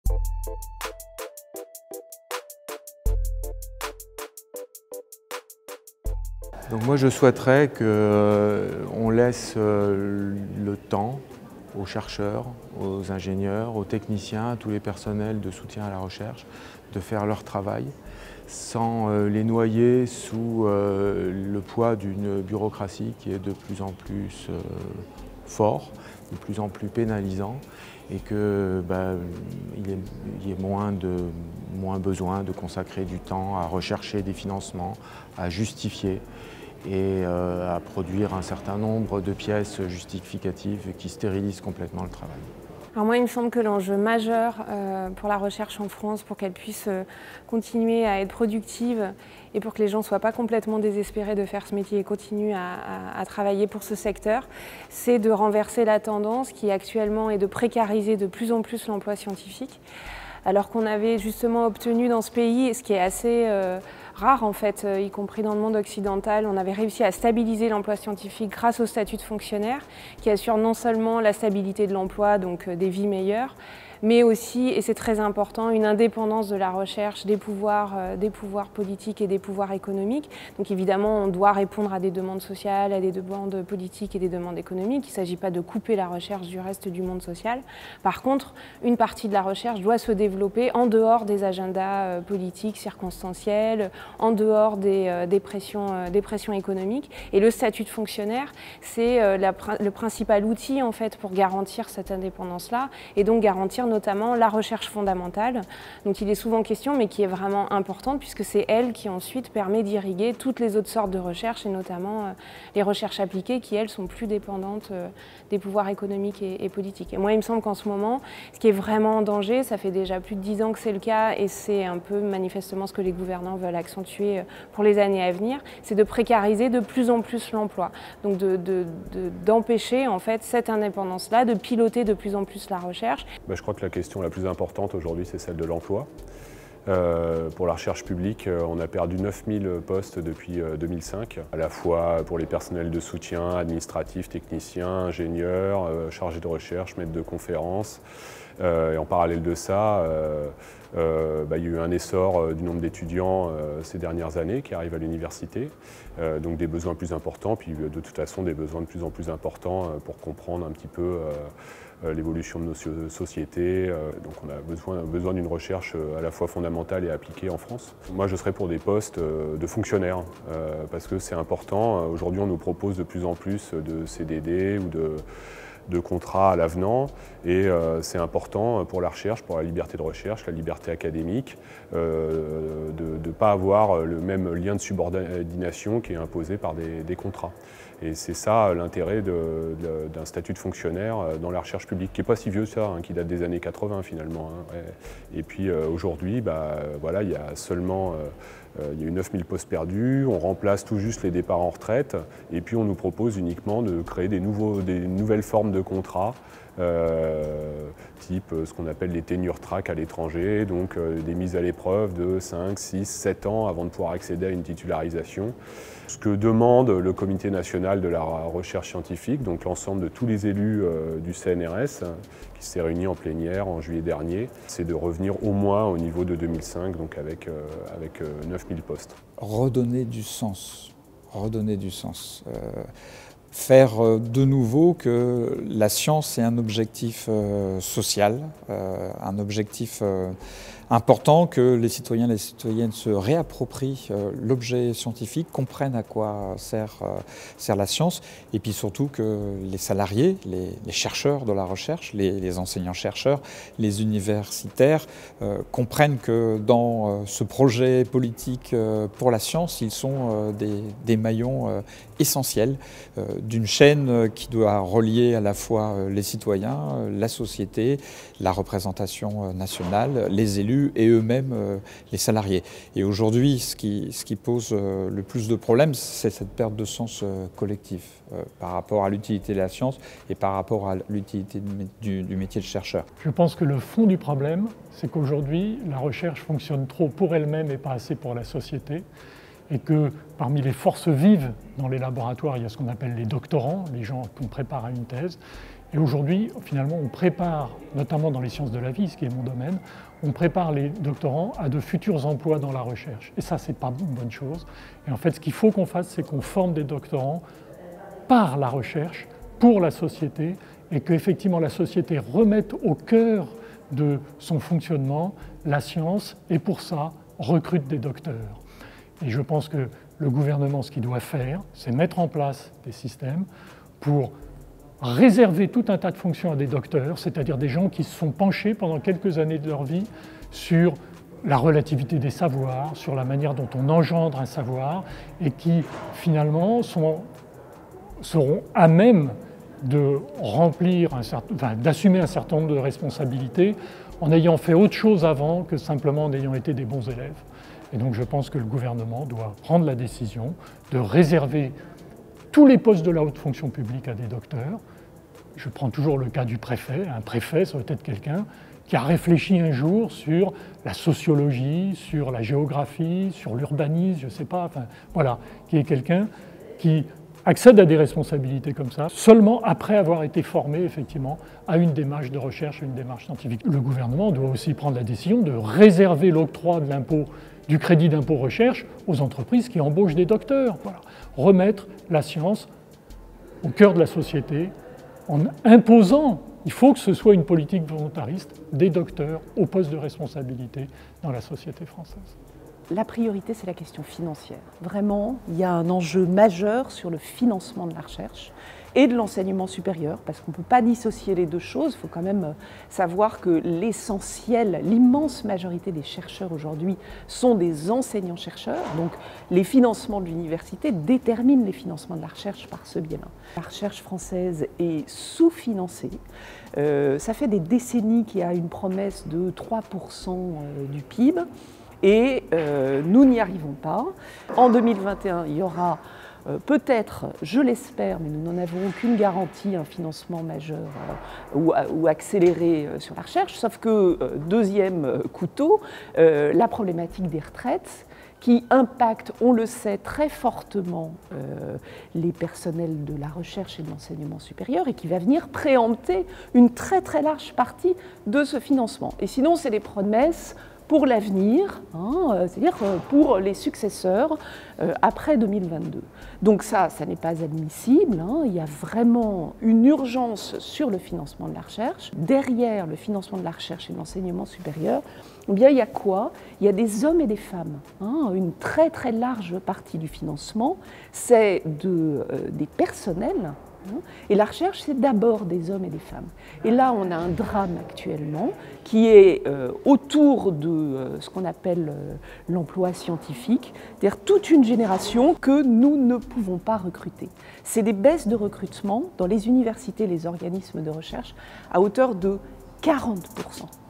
Donc moi je souhaiterais qu'on laisse le temps aux chercheurs, aux ingénieurs, aux techniciens, à tous les personnels de soutien à la recherche de faire leur travail sans les noyer sous le poids d'une bureaucratie qui est de plus en plus fort, de plus en plus pénalisant et qu'il y ait moins besoin de consacrer du temps à rechercher des financements, à justifier et à produire un certain nombre de pièces justificatives qui stérilisent complètement le travail. Alors moi, il me semble que l'enjeu majeur pour la recherche en France, pour qu'elle puisse continuer à être productive et pour que les gens ne soient pas complètement désespérés de faire ce métier et continuent à travailler pour ce secteur, c'est de renverser la tendance qui actuellement est de précariser de plus en plus l'emploi scientifique. Alors qu'on avait justement obtenu dans ce pays, ce qui est assez rare en fait, y compris dans le monde occidental, on avait réussi à stabiliser l'emploi scientifique grâce au statut de fonctionnaire, qui assure non seulement la stabilité de l'emploi, donc des vies meilleures, mais aussi, et c'est très important, une indépendance de la recherche des pouvoirs politiques et des pouvoirs économiques. Donc évidemment, on doit répondre à des demandes sociales, à des demandes politiques et des demandes économiques. Il ne s'agit pas de couper la recherche du reste du monde social. Par contre, une partie de la recherche doit se développer en dehors des agendas politiques circonstanciels, en dehors des pressions économiques. Et le statut de fonctionnaire, c'est le principal outil en fait, pour garantir cette indépendance-là et donc garantir notamment la recherche fondamentale, dont il est souvent question, mais qui est vraiment importante, puisque c'est elle qui ensuite permet d'irriguer toutes les autres sortes de recherches, et notamment les recherches appliquées, qui elles sont plus dépendantes des pouvoirs économiques et politiques. Et moi, il me semble qu'en ce moment, ce qui est vraiment en danger, ça fait déjà plus de 10 ans que c'est le cas, et c'est un peu manifestement ce que les gouvernants veulent accentuer pour les années à venir, c'est de précariser de plus en plus l'emploi. Donc d'empêcher en fait cette indépendance-là, de piloter de plus en plus la recherche. Je crois que la question la plus importante aujourd'hui, c'est celle de l'emploi. Pour la recherche publique, on a perdu 9000 postes depuis 2005, à la fois pour les personnels de soutien, administratifs, techniciens, ingénieurs, chargés de recherche, maîtres de conférences. Et en parallèle de ça, il y a eu un essor du nombre d'étudiants ces dernières années qui arrivent à l'université, donc des besoins plus importants, puis de toute façon des besoins de plus en plus importants pour comprendre un petit peu l'évolution de nos sociétés. Donc on a besoin d'une recherche à la fois fondamentale et appliquée en France. Moi je serais pour des postes de fonctionnaires, parce que c'est important. Aujourd'hui on nous propose de plus en plus de CDD ou de contrats à l'avenant et c'est important pour la recherche, pour la liberté de recherche, la liberté académique, de ne pas avoir le même lien de subordination qui est imposé par des contrats. Et c'est ça l'intérêt d'un statut de fonctionnaire dans la recherche publique, qui n'est pas si vieux ça, qui date des années 80 finalement. Et puis aujourd'hui, voilà, il y a seulement il y a eu 9000 postes perdus, on remplace tout juste les départs en retraite et puis on nous propose uniquement de créer des nouvelles formes de contrats, type ce qu'on appelle les tenure track à l'étranger, donc des mises à l'épreuve de 5, 6, 7 ans avant de pouvoir accéder à une titularisation. Ce que demande le Comité national de la recherche scientifique, donc l'ensemble de tous les élus du CNRS, qui s'est réuni en plénière en juillet dernier, c'est de revenir au moins au niveau de 2005, donc avec 9000 postes. Redonner du sens, faire de nouveau que la science est un objectif social, un objectif important, que les citoyens et les citoyennes se réapproprient l'objet scientifique, comprennent à quoi sert la science, et puis surtout que les salariés, les chercheurs de la recherche, les enseignants-chercheurs, les universitaires comprennent que dans ce projet politique pour la science, ils sont des maillons essentiels d'une chaîne qui doit relier à la fois les citoyens, la société, la représentation nationale, les élus et eux-mêmes les salariés. Et aujourd'hui, ce qui pose le plus de problèmes, c'est cette perte de sens collectif par rapport à l'utilité de la science et par rapport à l'utilité du métier de chercheur. Je pense que le fond du problème, c'est qu'aujourd'hui, la recherche fonctionne trop pour elle-même et pas assez pour la société. Et que parmi les forces vives dans les laboratoires, il y a ce qu'on appelle les doctorants, les gens qu'on prépare à une thèse. Et aujourd'hui, finalement, on prépare, notamment dans les sciences de la vie, ce qui est mon domaine, on prépare les doctorants à de futurs emplois dans la recherche. Et ça, c'est pas une bonne chose. Et en fait, ce qu'il faut qu'on fasse, c'est qu'on forme des doctorants par la recherche, pour la société, et qu'effectivement la société remette au cœur de son fonctionnement la science, et pour ça, recrute des docteurs. Et je pense que le gouvernement, ce qu'il doit faire, c'est mettre en place des systèmes pour réserver tout un tas de fonctions à des docteurs, c'est-à-dire des gens qui se sont penchés pendant quelques années de leur vie sur la relativité des savoirs, sur la manière dont on engendre un savoir, et qui finalement seront à même de remplir d'assumer un certain nombre de responsabilités en ayant fait autre chose avant que simplement en ayant été des bons élèves. Et donc je pense que le gouvernement doit prendre la décision de réserver tous les postes de la haute fonction publique à des docteurs. Je prends toujours le cas du préfet. Un préfet, ça doit être quelqu'un qui a réfléchi un jour sur la sociologie, sur la géographie, sur l'urbanisme, je ne sais pas, enfin voilà, qui est quelqu'un qui accède à des responsabilités comme ça, seulement après avoir été formé effectivement à une démarche de recherche, à une démarche scientifique. Le gouvernement doit aussi prendre la décision de réserver l'octroi de l'impôt, du crédit d'impôt recherche aux entreprises qui embauchent des docteurs. Voilà. Remettre la science au cœur de la société en imposant, il faut que ce soit une politique volontariste, des docteurs au poste de responsabilité dans la société française. La priorité, c'est la question financière. Vraiment, il y a un enjeu majeur sur le financement de la recherche et de l'enseignement supérieur, parce qu'on ne peut pas dissocier les deux choses. Il faut quand même savoir que l'essentiel, l'immense majorité des chercheurs aujourd'hui sont des enseignants-chercheurs. Donc les financements de l'université déterminent les financements de la recherche par ce biais-là. La recherche française est sous-financée. Ça fait des décennies qu'il y a une promesse de 3% du PIB. Et nous n'y arrivons pas. En 2021, il y aura peut-être, je l'espère, mais nous n'en avons aucune garantie, un financement majeur ou accéléré sur la recherche, sauf que, deuxième couteau, la problématique des retraites qui impacte, on le sait, très fortement les personnels de la recherche et de l'enseignement supérieur et qui va venir préempter une très très large partie de ce financement. Et sinon, c'est des promesses pour l'avenir, c'est-à-dire pour les successeurs après 2022. Donc ça n'est pas admissible, il y a vraiment une urgence sur le financement de la recherche. Derrière le financement de la recherche et de l'enseignement supérieur, eh bien, il y a quoi? Il y a des hommes et des femmes. Une très très large partie du financement, c'est des personnels. Et la recherche, c'est d'abord des hommes et des femmes. Et là, on a un drame actuellement qui est autour de ce qu'on appelle l'emploi scientifique, c'est-à-dire toute une génération que nous ne pouvons pas recruter. C'est des baisses de recrutement dans les universités, les organismes de recherche, à hauteur de 40%.